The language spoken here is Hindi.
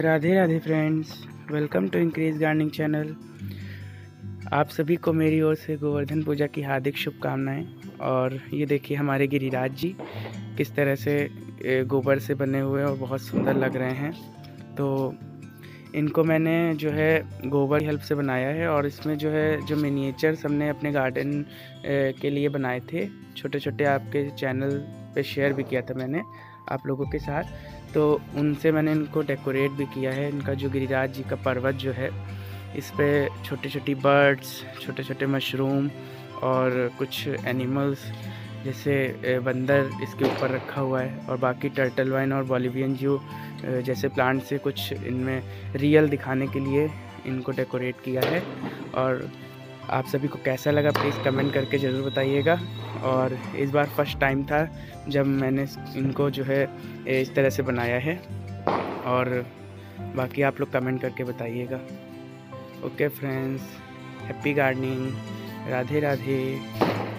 Radhe Radhe friends, welcome to increase gardening channel. आप सभी को मेरी ओर से गोवर्धन पूजा की हार्दिक शुभकामनाएं। और ये देखिए हमारे गिरिराज जी किस तरह से गोबर से बने हुए और बहुत सुंदर लग रहे हैं। तो इनको मैंने जो है गोबर की हेल्प से बनाया है और इसमें जो मिनिएचर्स हमने अपने गार्डन के लिए बनाए थे, छोटे छोटे आपके चैनल पे शेयर भी किया था मैंने आप लोगों के साथ, तो उनसे मैंने इनको डेकोरेट भी किया है। इनका जो गिरिराज जी का पर्वत जो है, इस पे छोटी छोटी बर्ड्स, छोटे छोटे मशरूम और कुछ एनिमल्स जैसे बंदर इसके ऊपर रखा हुआ है, और बाकी टर्टल वाइन और बॉलिवियन जू जैसे प्लांट से कुछ इनमें रियल दिखाने के लिए इनको डेकोरेट किया है। और आप सभी को कैसा लगा प्लीज़ कमेंट करके ज़रूर बताइएगा। और इस बार फर्स्ट टाइम था जब मैंने इनको जो है इस तरह से बनाया है, और बाकी आप लोग कमेंट करके बताइएगा। Okay friends, happy gardening, Radhe Radhe.